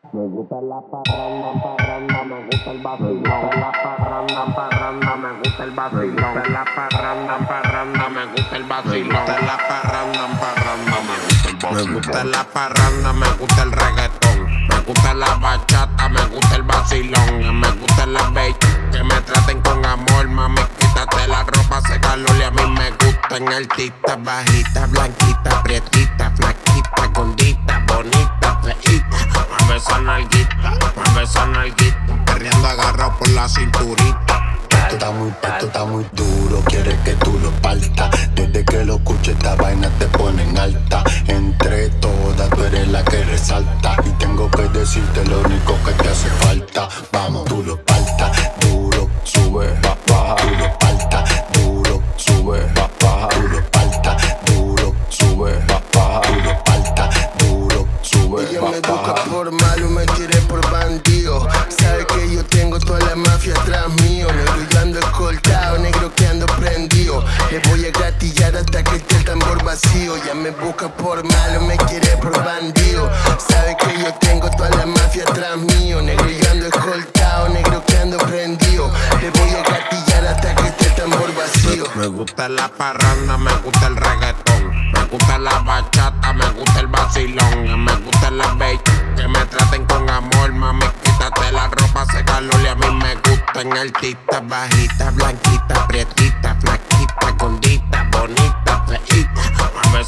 Me gusta la parranda, parranda, me gusta el vacilón. Me gusta la parranda, parranda, me gusta el vacilón. Me gusta la parranda, parranda, me gusta el vacilón. Me gusta la parranda, parranda, me gusta el vacilón. Me gusta la parranda, me gusta el reggaetón. Me gusta la bachata, me gusta el vacilón. Me gusta las bellas que me traten con amor, mami. Quítate la ropa, se calor y a mí me gustan altitas, bajitas, blanquitas, prietitas, flaquitas, gorditas, bonitas, feitas. Mueve esa nalguita, perreando agarrado por la cinturita. Esto está muy duro, quiere que tú lo partas. Desde que lo escucho esta vaina te ponen alta. Entre todas tú eres la que resalta. Y tengo que decirte lo único que te hace falta. Vamos, tú lo partas, duro, sube, baja. Tú lo partas, duro, sube, baja. Tú lo partas, duro, sube, baja. Tú lo partas, duro, sube, baja. Ella me busca por malo, me quiere por bandido. Sabe que yo tengo toda la mafia atrás mío. Negro yo ando escoltado, negro que ando prendido. Le voy a gatillar hasta que esté el tambor vacío. Ya me busca por malo, me quiere por bandido. Sabe que yo tengo toda la mafia atrás mío. Negro yo ando escoltado, negro que ando prendido. Le voy a gatillar hasta que esté el tambor vacío. Me gusta la parranda, me gusta el reggaetón. Me gusta la bachata, me gusta el vacilón. Me gusta las bellas que me traten con amor, mami. Quítate la ropa, se calor y a mí me gustan altitas, bajitas, blanquitas, prietitas, flaquitas, gorditas, bonitas, feitas. Mueve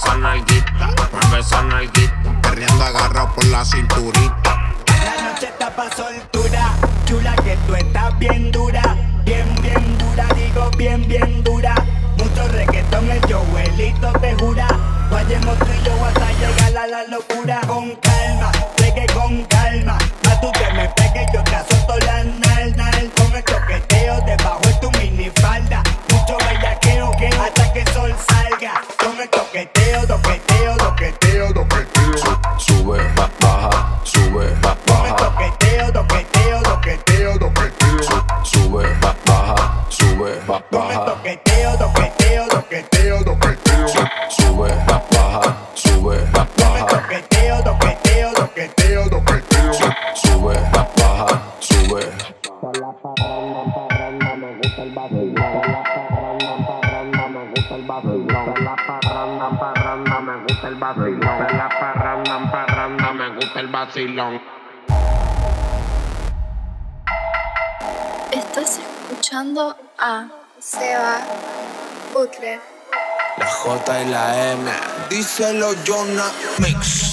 esa nalguita, perreando agarrado por la cinturita. La noche está pa' soltura, chula que tú estás bien dura. Bien dura, digo bien dura. Mucho reggaetón, el Joelito te jura. Vayamos tú y yo hasta llegar a la locura. Con calma, reggae con calma. A tú que me pegues, yo te azoto la nal. Con el toqueteo debajo de tu minifalda. Mucho bellaqueo, hasta que el sol salga. Con el toqueteo. Sube, baja, sube, baja. Con el toqueteo. Sube, baja, sube, baja. Con el toqueteo. Sube, baja, sube, baja. Sube, baja, sube. La parranda, parranda, me gusta el vacilón. La parranda, parranda, me gusta el vacilón. La parranda, parranda, me gusta el vacilón. La parranda, parranda, me gusta el vacilón. Estás escuchando a Seba Butler. La J y la M. Díselo, Jonah Mix.